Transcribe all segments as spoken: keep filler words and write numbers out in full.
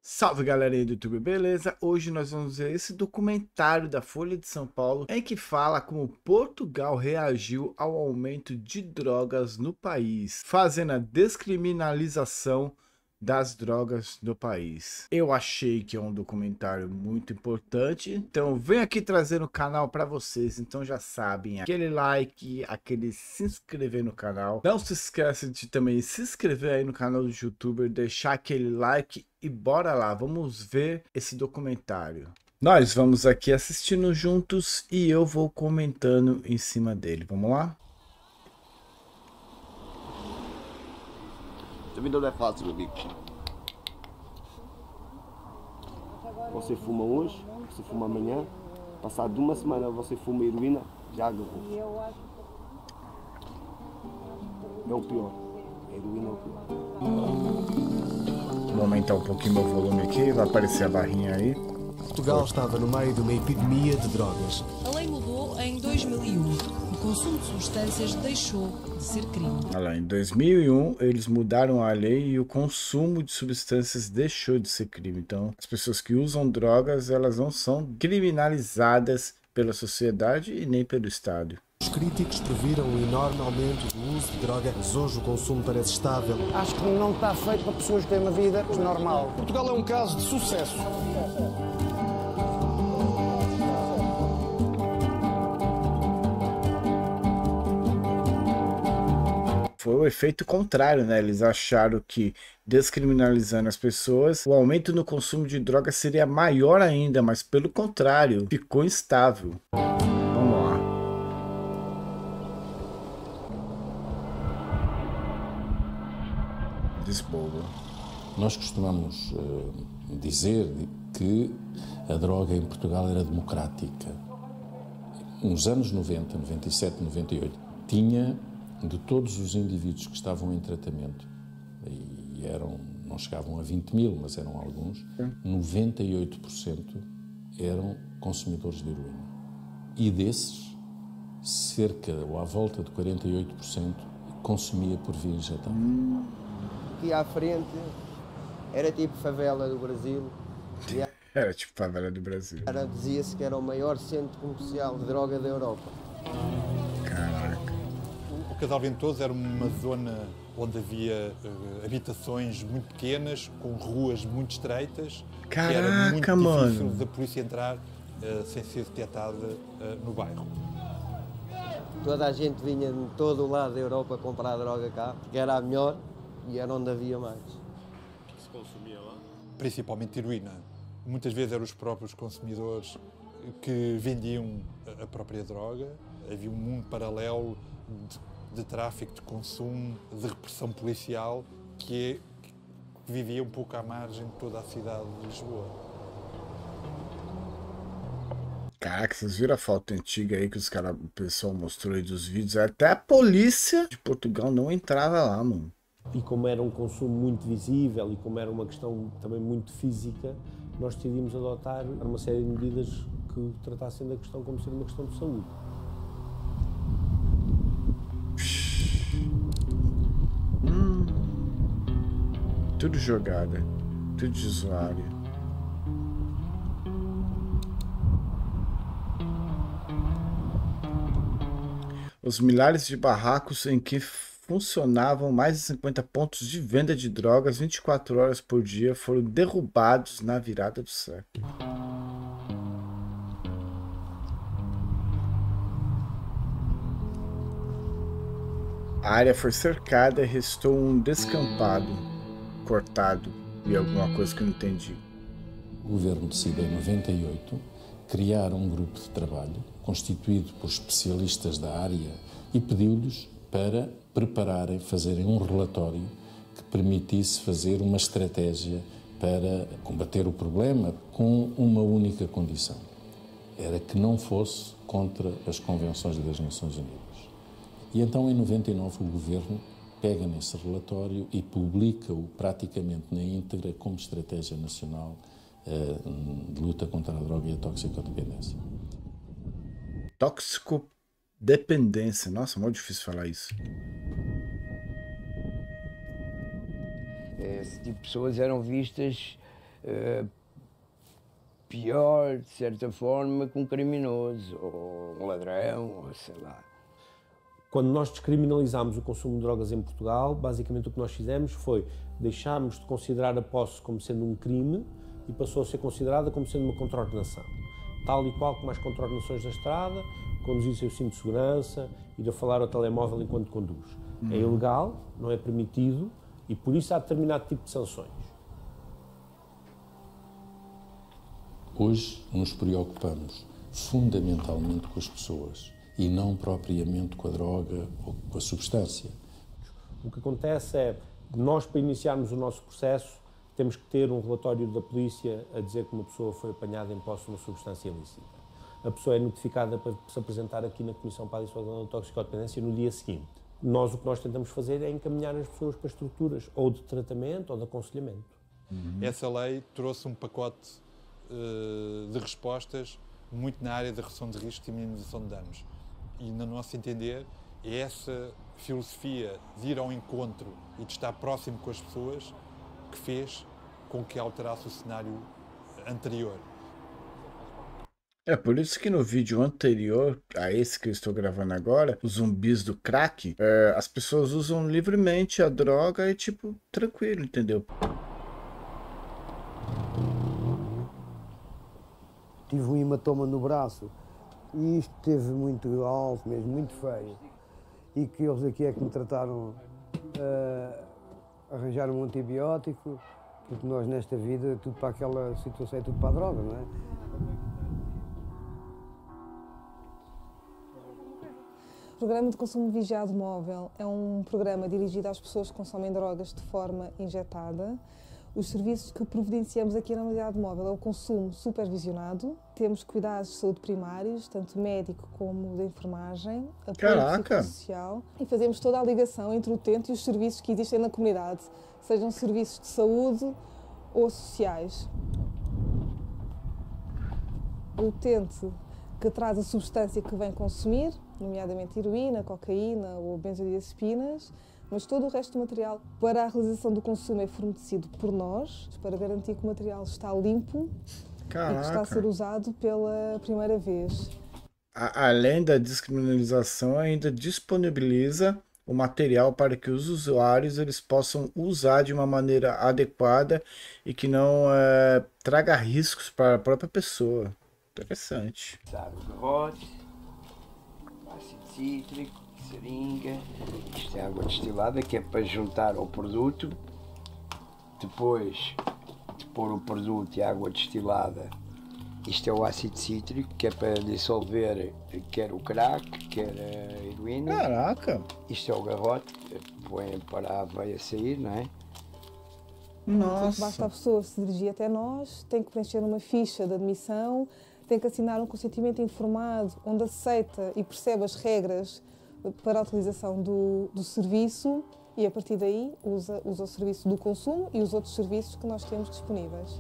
Salve galerinha do YouTube, beleza? Hoje nós vamos ver esse documentário da Folha de São Paulo em que fala como Portugal reagiu ao aumento de drogas no país, fazendo a descriminalização das drogas no país. Eu achei que é um documentário muito importante, então venho aqui trazer no canal para vocês. Então já sabem, aquele like, aquele se inscrever no canal. Não se esqueça de também se inscrever aí no canal do YouTuber, deixar aquele like e bora lá, vamos ver esse documentário. Nós vamos aqui assistindo juntos e eu vou comentando em cima dele. Vamos lá? A vida não é fácil, amigo. Você fuma hoje, você fuma amanhã, passado uma semana você fuma heroína, já agarrou. É o pior. A heroína é o pior. Vou aumentar um pouquinho meu volume aqui, vai aparecer a barrinha aí. Portugal estava no meio de uma epidemia de drogas. A lei mudou em dois mil e um. O consumo de substâncias deixou de ser crime. Olha lá, em dois mil e um eles mudaram a lei e o consumo de substâncias deixou de ser crime. Então, as pessoas que usam drogas, elas não são criminalizadas pela sociedade e nem pelo Estado. Os críticos previram um enorme aumento do uso de droga, mas hoje o consumo parece estável. Acho que não está feito para pessoas que têm uma vida normal. Portugal é um caso de sucesso. Foi o efeito contrário, né? Eles acharam que descriminalizando as pessoas, o aumento no consumo de drogas seria maior ainda, mas pelo contrário, ficou instável. Vamos lá. Lisboa. Nós costumamos uh, dizer que a droga em Portugal era democrática. Nos anos noventa, noventa e sete, noventa e oito, tinha de todos os indivíduos que estavam em tratamento, e eram, não chegavam a vinte mil, mas eram alguns, noventa e oito por cento eram consumidores de heroína. E desses, cerca ou à volta de quarenta e oito por cento consumia por via injetável. Aqui à frente era tipo favela do Brasil. Era tipo favela do Brasil. Dizia-se que era o maior centro comercial de droga da Europa. Caraca. O Casal Ventoso era uma zona onde havia uh, habitações muito pequenas, com ruas muito estreitas. Caraca, que era muito mano. difícil da polícia entrar uh, sem ser detectada uh, no bairro. Toda a gente vinha de todo o lado da Europa comprar droga cá, porque era a melhor e era onde havia mais. O que se consumia lá? Principalmente heroína. Muitas vezes eram os próprios consumidores que vendiam a própria droga. Havia um mundo paralelo de, de tráfico, de consumo, de repressão policial, que, é, que vivia um pouco à margem de toda a cidade de Lisboa. Caraca, vocês viram a foto antiga aí que os cara, o pessoal mostrou aí dos vídeos? Até a polícia de Portugal não entrava lá, mano. E como era um consumo muito visível e como era uma questão também muito física, nós decidimos adotar uma série de medidas que tratassem da questão como sendo uma questão de saúde. Hum, tudo jogada, tudo de usuário. Os milhares de barracos em que funcionavam mais de cinquenta pontos de venda de drogas vinte e quatro horas por dia foram derrubados na virada do século. A área foi cercada e restou um descampado, cortado e alguma coisa que eu não entendi. O governo decide em noventa e oito criar um grupo de trabalho constituído por especialistas da área e pediu-lhes para prepararem, fazerem um relatório que permitisse fazer uma estratégia para combater o problema com uma única condição. Era que não fosse contra as convenções das Nações Unidas. E então, em noventa e nove, o governo pega nesse relatório e publica-o praticamente na íntegra como estratégia nacional uh, de luta contra a droga e a toxicodependência. Toxicodependência. Nossa, é muito difícil falar isso. Esse tipo de pessoas eram vistas uh, pior, de certa forma, que um criminoso, ou um ladrão, ou sei lá. Quando nós descriminalizámos o consumo de drogas em Portugal, basicamente o que nós fizemos foi deixarmos de considerar a posse como sendo um crime e passou a ser considerada como sendo uma contraordenação. Tal e qual como as contraordenações da estrada, conduzir sem o cinto de segurança, ir a falar ao telemóvel enquanto conduz. Uhum. É ilegal, não é permitido e por isso há determinado tipo de sanções. Hoje nos preocupamos fundamentalmente com as pessoas e não propriamente com a droga ou com a substância. O que acontece é que nós, para iniciarmos o nosso processo, temos que ter um relatório da polícia a dizer que uma pessoa foi apanhada em posse de uma substância ilícita. A pessoa é notificada para se apresentar aqui na Comissão para a Dissuasão da Toxicodependência no dia seguinte. Nós o que nós tentamos fazer é encaminhar as pessoas para estruturas ou de tratamento ou de aconselhamento. Uhum. Essa lei trouxe um pacote uh, de respostas muito na área da redução de riscos e minimização de danos. E, no nosso entender, é essa filosofia de ir ao encontro e de estar próximo com as pessoas que fez com que alterasse o cenário anterior. É por isso que no vídeo anterior a esse que eu estou gravando agora, os zumbis do crack, é, as pessoas usam livremente a droga e tipo, tranquilo, entendeu? Tive um hematoma no braço e isto teve muito alto mesmo, muito feio. E que eles aqui é que me trataram, uh, arranjaram um antibiótico, porque nós nesta vida, tudo para aquela situação é tudo para a droga, não é? O Programa de Consumo Vigiado Móvel é um programa dirigido às pessoas que consomem drogas de forma injetada. Os serviços que providenciamos aqui na unidade móvel é o consumo supervisionado. Temos cuidados de saúde primários, tanto médico como de enfermagem, apoio psicossocial. E fazemos toda a ligação entre o utente e os serviços que existem na comunidade, sejam serviços de saúde ou sociais. O utente que traz a substância que vem consumir, nomeadamente heroína, cocaína ou benzodiazepinas, mas todo o resto do material para a realização do consumo é fornecido por nós, para garantir que o material está limpo. Caraca. E que está a ser usado pela primeira vez. A, além da descriminalização, ainda disponibiliza o material para que os usuários eles possam usar de uma maneira adequada e que não é, traga riscos para a própria pessoa. Interessante. Sabe, garrote, ácido cítrico, seringa, isto é água destilada que é para juntar ao produto, depois de pôr o produto e a água destilada, isto é o ácido cítrico que é para dissolver quer o crack, quer a heroína. Caraca! Isto é o garrote, põe para a aveia sair, não é? Nossa! Basta a pessoa se dirigir até nós, tem que preencher uma ficha de admissão, tem que assinar um consentimento informado onde aceita e percebe as regras para a utilização do, do serviço e a partir daí usa, usa o serviço do consumo e os outros serviços que nós temos disponíveis.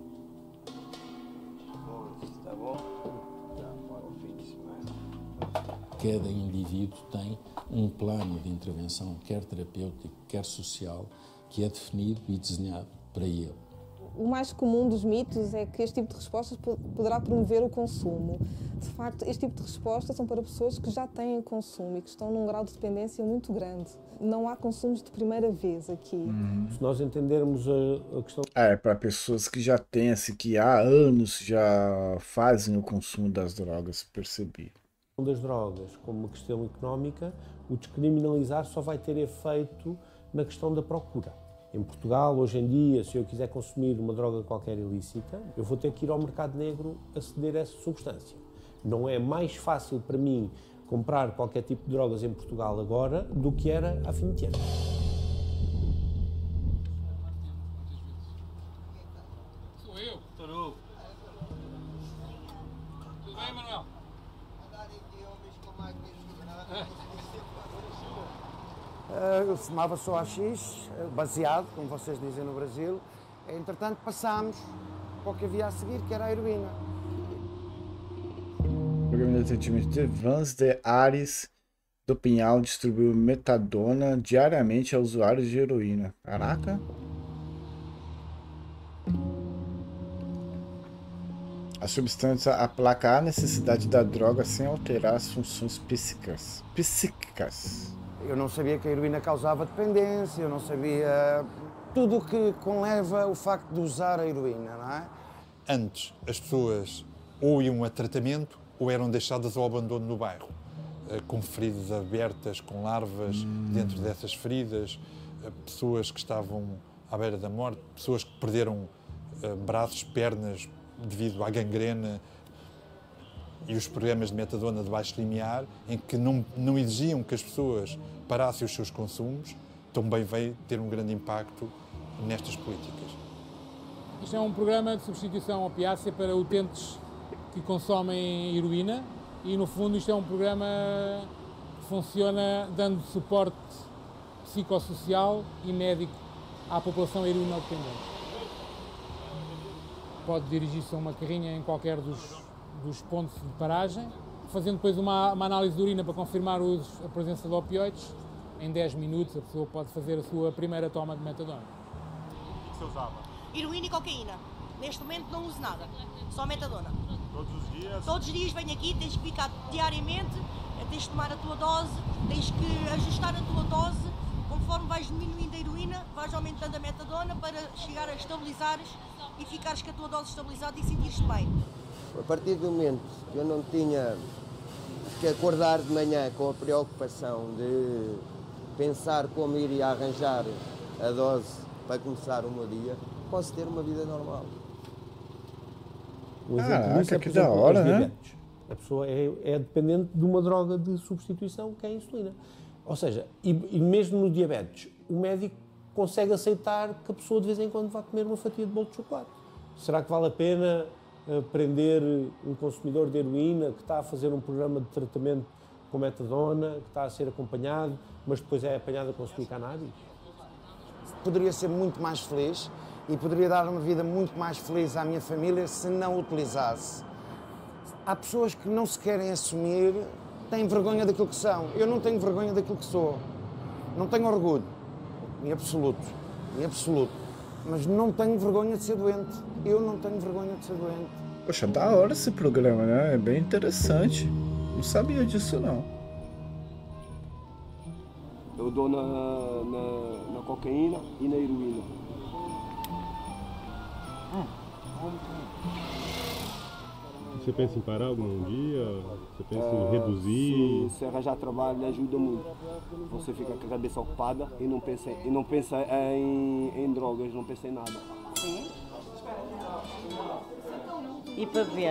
Está bom? Bom fim de semana. Cada indivíduo tem um plano de intervenção, quer terapêutico, quer social, que é definido e desenhado para ele. O mais comum dos mitos é que este tipo de respostas poderá promover o consumo. De facto, este tipo de respostas são para pessoas que já têm consumo e que estão num grau de dependência muito grande. Não há consumos de primeira vez aqui. Uhum. Se nós entendermos a, a questão... É, para pessoas que já têm, assim, que há anos já fazem o consumo das drogas, percebi. Das drogas como uma questão económica, o descriminalizar só vai ter efeito na questão da procura. Em Portugal, hoje em dia, se eu quiser consumir uma droga qualquer ilícita, eu vou ter que ir ao mercado negro aceder a essa substância. Não é mais fácil para mim comprar qualquer tipo de drogas em Portugal agora do que era há vinte anos. Sou eu, Tarou. Tudo bem, Manuel? Eu fumava só A X, baseado, como vocês dizem no Brasil. Entretanto, passámos para o que havia a seguir, que era a heroína. O programa de atendimento de Vans de Ares do Pinhal distribuiu metadona diariamente a usuários de heroína. Caraca! A substância aplaca a necessidade da droga sem alterar as funções psíquicas. psíquicas. Eu não sabia que a heroína causava dependência, eu não sabia tudo o que conleva o facto de usar a heroína, não é? Antes, as pessoas ou iam a tratamento ou eram deixadas ao abandono no bairro, com feridas abertas, com larvas hum. dentro dessas feridas, pessoas que estavam à beira da morte, pessoas que perderam braços, pernas devido à gangrena, e os programas de metadona de baixo limiar, em que não, não exigiam que as pessoas parassem os seus consumos, também veio ter um grande impacto nestas políticas. Isto é um programa de substituição opiácea para utentes que consomem heroína e, no fundo, isto é um programa que funciona dando suporte psicossocial e médico à população heroinodependente. Pode dirigir-se a uma carrinha em qualquer dos, dos pontos de paragem, fazendo depois uma, uma análise de urina para confirmar o uso, a presença de opioides. Em dez minutos a pessoa pode fazer a sua primeira toma de metadona. O que você usava? Heroína e cocaína. Neste momento não uso nada, só metadona. Todos os dias? Todos os dias venho aqui, tens que ficar diariamente, tens de tomar a tua dose, tens que ajustar a tua dose, conforme vais diminuindo a heroína, vais aumentando a metadona para chegar a estabilizares e ficares com a tua dose estabilizada e sentires-te bem. A partir do momento que eu não tinha que acordar de manhã com a preocupação de pensar como iria arranjar a dose para começar o meu dia, posso ter uma vida normal. Um exemplo disso é, por exemplo, os diabetes. A pessoa é, é dependente de uma droga de substituição que é a insulina. Ou seja, e, e mesmo no diabetes, o médico consegue aceitar que a pessoa de vez em quando vá comer uma fatia de bolo de chocolate. Será que vale a pena uh, prender um consumidor de heroína que está a fazer um programa de tratamento com metadona, que está a ser acompanhado, mas depois é apanhado a consumir cannabis? Poderia ser muito mais feliz e poderia dar uma vida muito mais feliz à minha família se não utilizasse. Há pessoas que não se querem assumir, têm vergonha daquilo que são. Eu não tenho vergonha daquilo que sou. Não tenho orgulho, em absoluto, em absoluto. Mas não tenho vergonha de ser doente. Eu não tenho vergonha de ser doente. Poxa, da hora esse programa, né? É bem interessante. Não sabia disso, não. Eu dou na, na, na cocaína e na heroína. Você pensa em parar algum dia? Você pensa em É, reduzir? Se, se arranjar trabalho, ajuda muito. Você fica com a cabeça ocupada e não pensa, e não pensa em, em drogas, não pensa em nada. Sim. E para beber?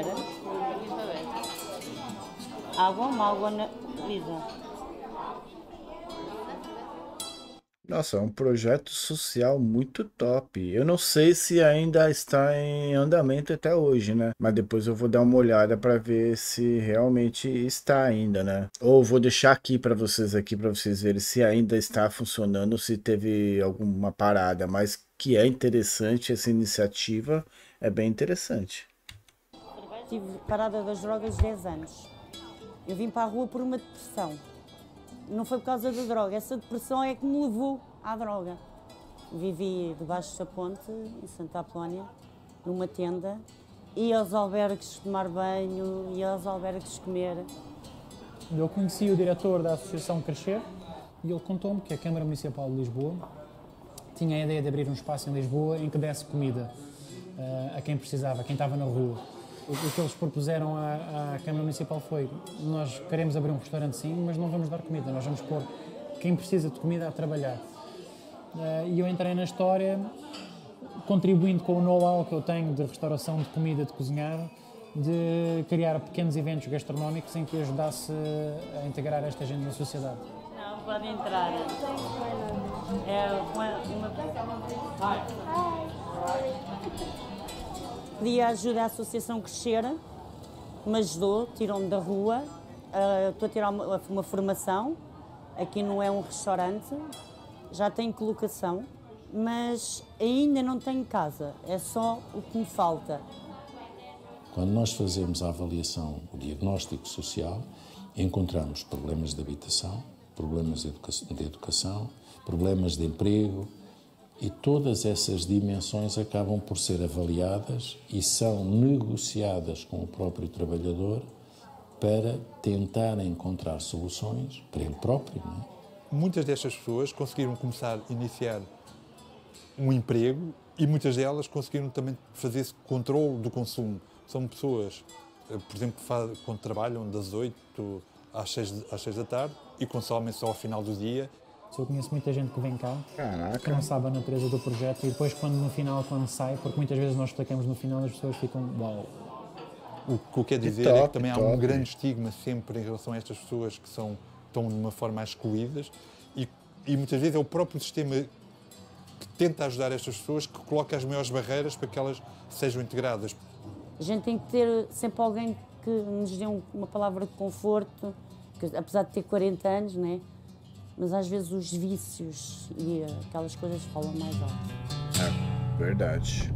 Água, uma água na Lisa. Nossa, é um projeto social muito top. Eu não sei se ainda está em andamento até hoje, né? Mas depois eu vou dar uma olhada para ver se realmente está ainda, né? Ou vou deixar aqui para vocês aqui para vocês verem se ainda está funcionando ou se teve alguma parada. Mas que é interessante essa iniciativa, é bem interessante. Tive parada das drogas dez anos. Eu vim para a rua por uma depressão. Não foi por causa da droga, essa depressão é que me levou à droga. Vivi debaixo da ponte, em Santa Apolónia, numa tenda, ia aos albergues tomar banho, ia aos albergues comer. Eu conheci o diretor da Associação Crescer e ele contou-me que a Câmara Municipal de Lisboa tinha a ideia de abrir um espaço em Lisboa em que desse comida uh, a quem precisava, a quem estava na rua. O que eles propuseram à, à Câmara Municipal foi: nós queremos abrir um restaurante sim, mas não vamos dar comida, nós vamos pôr quem precisa de comida a trabalhar. Uh, e eu entrei na história, contribuindo com o know-how que eu tenho de restauração, de comida, de cozinhar, de criar pequenos eventos gastronómicos em que ajudasse a integrar esta gente na sociedade. Não, pode entrar. É uma... uma... Pedi ajuda à Associação Crescer, me ajudou, tirou-me da rua, uh, estou a tirar uma, uma formação, aqui não é um restaurante, já tenho colocação, mas ainda não tenho casa, é só o que me falta. Quando nós fazemos a avaliação, o diagnóstico social, encontramos problemas de habitação, problemas de educação, de educação problemas de emprego, E todas essas dimensões acabam por ser avaliadas e são negociadas com o próprio trabalhador para tentar encontrar soluções para ele próprio, não é? Muitas destas pessoas conseguiram começar a iniciar um emprego e muitas delas conseguiram também fazer esse controle do consumo. São pessoas, por exemplo, que quando trabalham das oito às seis, às seis da tarde e consomem só ao final do dia. Eu conheço muita gente que vem cá, Caraca. que não sabe a natureza do projeto e depois quando no final, quando sai, porque muitas vezes nós explicamos no final, as pessoas ficam uau. O que eu quero dizer top, é que também há um top. grande estigma sempre em relação a estas pessoas que são, estão de uma forma excluídas e, e muitas vezes é o próprio sistema que tenta ajudar estas pessoas que coloca as maiores barreiras para que elas sejam integradas. A gente tem que ter sempre alguém que nos dê uma palavra de conforto, que, apesar de ter quarenta anos, né? Mas às vezes os vícios e aquelas coisas falam mais alto. É, verdade.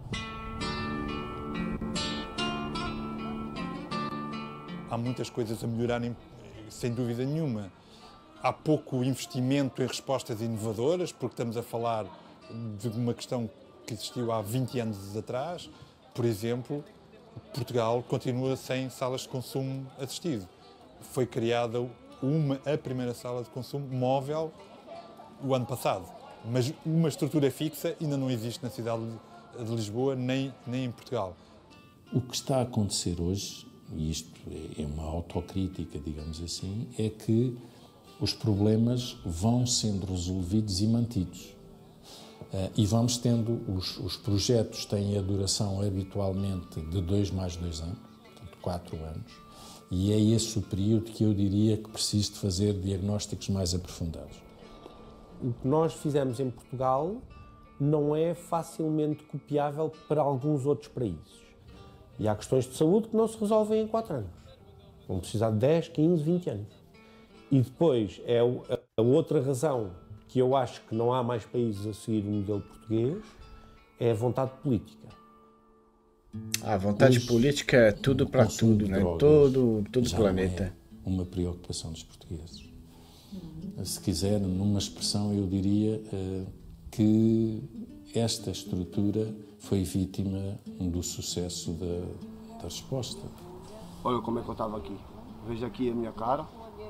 Há muitas coisas a melhorarem, sem dúvida nenhuma. Há pouco investimento em respostas inovadoras, porque estamos a falar de uma questão que existiu há vinte anos atrás. Por exemplo, Portugal continua sem salas de consumo assistido. Foi criada uma, a primeira sala de consumo móvel o ano passado, mas uma estrutura fixa ainda não existe na cidade de Lisboa nem, nem em Portugal. O que está a acontecer hoje, e isto é uma autocrítica, digamos assim, é que os problemas vão sendo resolvidos e mantidos. Uh, e vamos tendo, os, os projetos têm a duração habitualmente de dois mais dois anos, portanto quatro anos, e é esse o período que eu diria que preciso de fazer diagnósticos mais aprofundados. O que nós fizemos em Portugal não é facilmente copiável para alguns outros países. E há questões de saúde que não se resolvem em quatro anos. Vão precisar de dez, quinze, vinte anos. E depois, é a outra razão que eu acho que não há mais países a seguir o modelo português, é a vontade política. A vontade Hoje, política é tudo para tudo, né? Todo, todo o planeta. É uma preocupação dos portugueses. Se quiser, numa expressão, eu diria uh, que esta estrutura foi vítima do sucesso da, da resposta. Olha como é que eu estava aqui. Veja aqui a minha cara.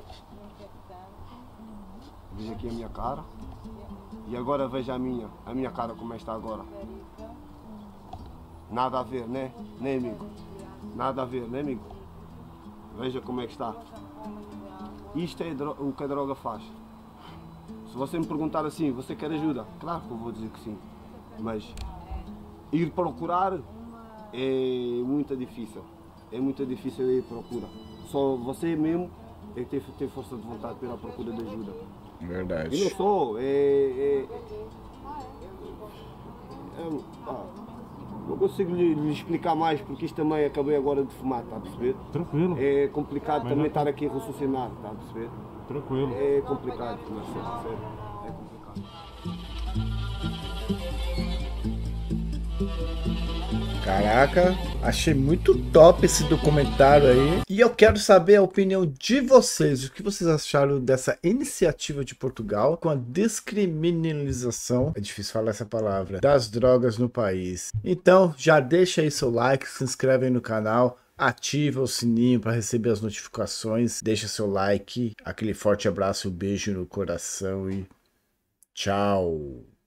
Veja aqui a minha cara. E agora veja a minha, a minha cara como é que está agora. Nada a ver, né? Né, amigo? Nada a ver, né, amigo? Veja como é que está. Isto é o que a droga faz. Se você me perguntar assim, você quer ajuda? Claro que eu vou dizer que sim. Mas ir procurar é muito difícil. É muito difícil ir procurar. Só você mesmo é que tem, tem força de vontade para ir à procura de ajuda. Verdade. E não sou. É, é, é, é, ah, não consigo lhe, lhe explicar mais porque isto também acabei agora de fumar, está a perceber? Tranquilo. É complicado Mas também não... estar aqui a raciocinar, está a perceber? Tranquilo. É complicado, mas sério, é complicado. Caraca, achei muito top esse documentário aí. E eu quero saber a opinião de vocês. O que vocês acharam dessa iniciativa de Portugal com a descriminalização, é difícil falar essa palavra, das drogas no país. Então, já deixa aí seu like, se inscreve aí no canal, ativa o sininho para receber as notificações, deixa seu like, aquele forte abraço, um beijo no coração e tchau!